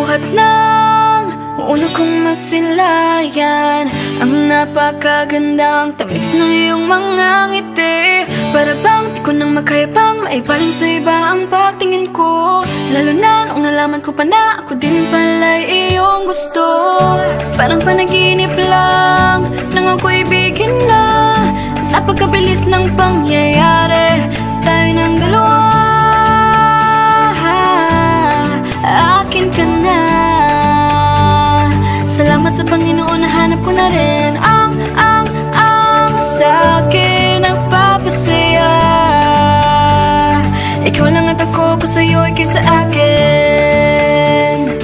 Buhat ng ulo kong masilayan ang napakagandang tamis na iyong mga ngiti. Para bang di ko nang makaya pang maipaling sa iba ang pagtingin ko, lalo na nung nalaman ko pa na ako din pala'y iyong gusto. Parang panaginip lang nang ako'y ibigin na, napakabilis ng pangyayari. Tayo ng dalawa, akin ka na. Salamat sa Panginoon, nahanap ko na rin ang sa'kin nagpapasaya. Ikaw lang at ako, ko sa'yo, ikay sa akin.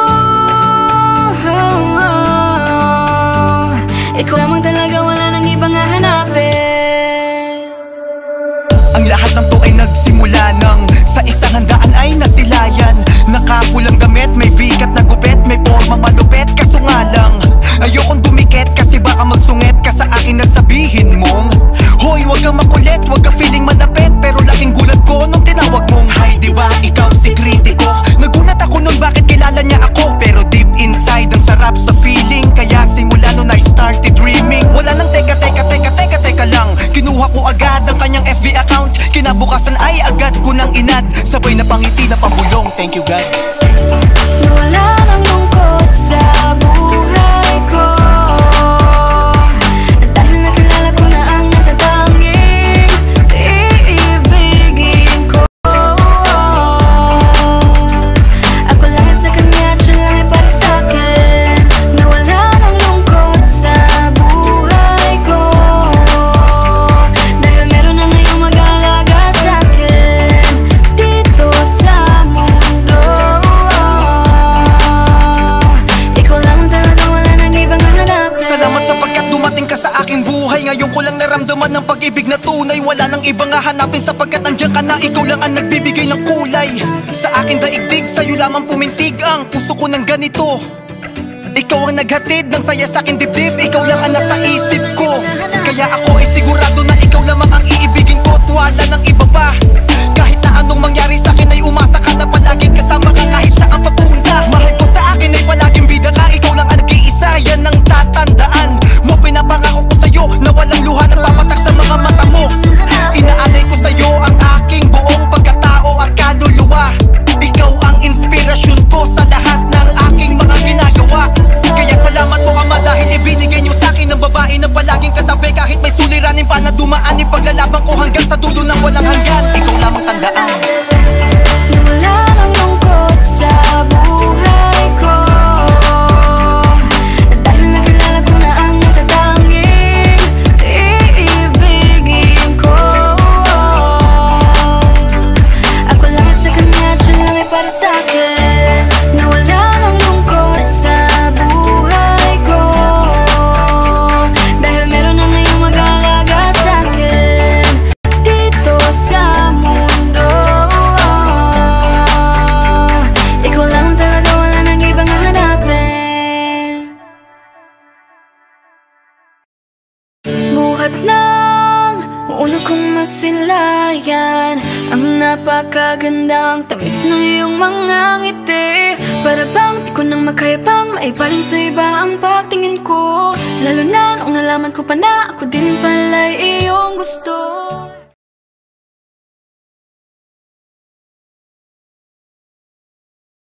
Ikaw lamang talaga, wala nang ibang hahanapin. Ang lahat ng to ay nagsimula nang sa isang handaan ay nasilayan. Nakapulang damit, may bigat na gupit, may formang malupit. Kaso nga lang, ayokong dumikit kasi baka magsungit ka sa akin at sabihin mong, hoy, wag kang makulit, wag ka feeling malapit. Pero laking gulat ko nung tinawag mong, hi, diba ikaw si kritiko? Nagulat ako nun, bakit kilala niya ako? Pero deep inside, ang sarap sa feeling. Kaya simula nun I started dreaming. Wala nang teka lang, kinuha ko agad ang kanyang FB account. Kinabukasan ay agad ko nang inad, sabay na pangiti na pabulong. Thank you God. Nawala ng lungkot sa buhay ko dahil nakilala ko na ang natatanging iibigin ko. Ako lang sa kanya at siya lang ay para sa'kin. Nawala ng lungkot sa buhay ko dahil meron na ngayong mag-aalaga sa'kin dito sa mundo. Ikaw lamang talaga, wala nang ibang hahanap. Salamat sapagkat dumating ka sa aking buhay. Ngayon ko lang naramdaman ng pag-ibig na tunay. Wala nang ibang hahanapin sapagkat nandiyan ka na. Ikaw lang ang nagbibigay ng kulay sa aking daigdig. Sa'yo lamang pumintig ang puso ko ng ganito. Ikaw ang naghatid ng saya sa aking dibdib. Ikaw lang ang nasa isip ko. Kaya ako ay sigurado na ikaw lamang ang iibigin ko at wala nang iba pa. Kahit na anong mangyari sa akin ay umasa ka na palaging kasama ka kahit saan pa pumunta. Mahal ko sa akin ay palaging bida ka. Ikaw lang ang nag-iisa, yan ang tatandaan mo. Pinapangako ko sa'yo na walang luha nagpapatak sa mga mata mo. Inaalay ko sa'yo ang aking buong pagkatao at kaluluwa. Ikaw ang inspirasyon ko sa lahat ng aking mga ginagawa. Kaya salamat po Ama dahil ibinigay niyo sa'kin ang babae na palaging katabi. Kahit may suliranin pa na dumaan, ipaglalaban ko hanggang sa dulo ng walang hanggan. Ikaw lamang tandaan. Nawala ng lungkot sa buhay ko dahil nakilala ko na ang natatanging iibigin ko. Ako lang sa kanya at siya lang ay para sa'kin. Nawala ng lungkot sa buhay ko dahil meron na ngayong mag-aalaga sa'kin dito sa mundo. Ikaw lang talaga, wala nang ibang hahanapin. Buhat ng ulo kong masilayan ang napakagandang tamis na iyong mga ngiti. Para bang di ko nang makaya pang maipaling sa iba ang pagtingin ko, lalo na nung nalaman ko pa na ako din pala'y iyong gusto.